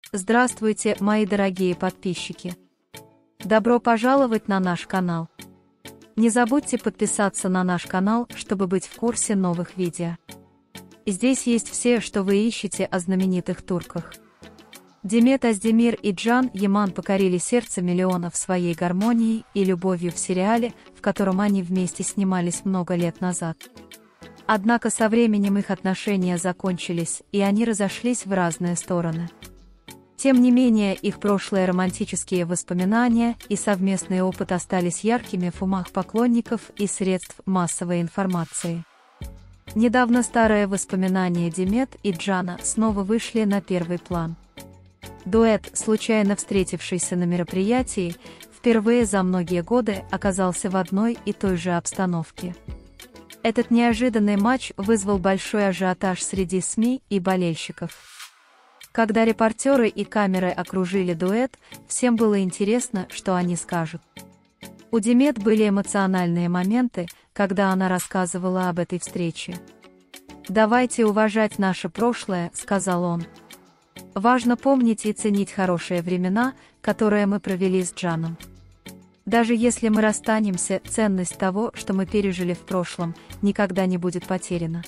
Здравствуйте, мои дорогие подписчики! Добро пожаловать на наш канал! Не забудьте подписаться на наш канал, чтобы быть в курсе новых видео. Здесь есть все, что вы ищете о знаменитых турках. Демет Оздемир и Can Yaman покорили сердце миллионов своей гармонией и любовью в сериале, в котором они вместе снимались много лет назад. Однако со временем их отношения закончились, и они разошлись в разные стороны. Тем не менее, их прошлые романтические воспоминания и совместный опыт остались яркими в умах поклонников и средств массовой информации. Недавно старые воспоминания Демет и Cana снова вышли на первый план. Дуэт, случайно встретившийся на мероприятии, впервые за многие годы оказался в одной и той же обстановке. Этот неожиданный матч вызвал большой ажиотаж среди СМИ и болельщиков. Когда репортеры и камеры окружили дуэт, всем было интересно, что они скажут. У Демет были эмоциональные моменты, когда она рассказывала об этой встрече. «Давайте уважать наше прошлое», — сказал он. «Важно помнить и ценить хорошие времена, которые мы провели с Джаном. Даже если мы расстанемся, ценность того, что мы пережили в прошлом, никогда не будет потеряна».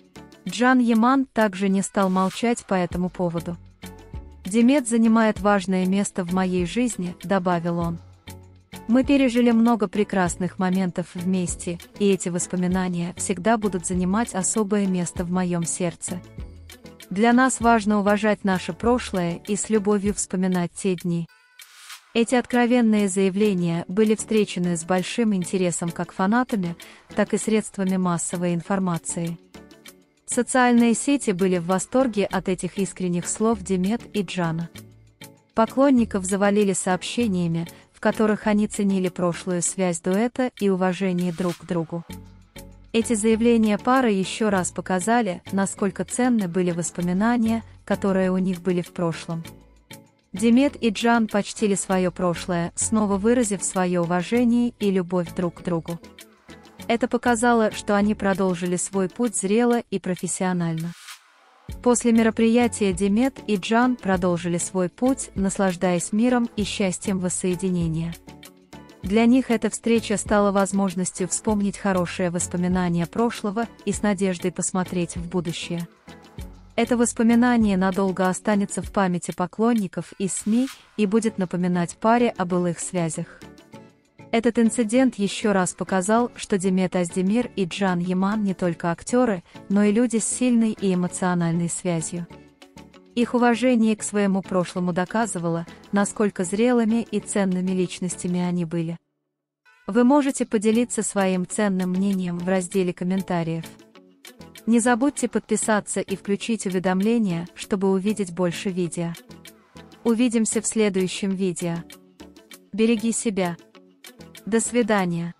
Can Yaman также не стал молчать по этому поводу. «Демет занимает важное место в моей жизни», — добавил он. «Мы пережили много прекрасных моментов вместе, и эти воспоминания всегда будут занимать особое место в моем сердце. Для нас важно уважать наше прошлое и с любовью вспоминать те дни». Эти откровенные заявления были встречены с большим интересом как фанатами, так и средствами массовой информации. Социальные сети были в восторге от этих искренних слов Демет и Cana. Поклонников завалили сообщениями, в которых они ценили прошлую связь дуэта и уважение друг к другу. Эти заявления пары еще раз показали, насколько ценны были воспоминания, которые у них были в прошлом. Демет и Can почтили свое прошлое, снова выразив свое уважение и любовь друг к другу. Это показало, что они продолжили свой путь зрело и профессионально. После мероприятия Демет и Can продолжили свой путь, наслаждаясь миром и счастьем воссоединения. Для них эта встреча стала возможностью вспомнить хорошие воспоминания прошлого и с надеждой посмотреть в будущее. Это воспоминание надолго останется в памяти поклонников и СМИ и будет напоминать паре о былых связях. Этот инцидент еще раз показал, что Демет Оздемир и Can Yaman не только актеры, но и люди с сильной и эмоциональной связью. Их уважение к своему прошлому доказывало, насколько зрелыми и ценными личностями они были. Вы можете поделиться своим ценным мнением в разделе комментариев. Не забудьте подписаться и включить уведомления, чтобы увидеть больше видео. Увидимся в следующем видео. Береги себя. До свидания.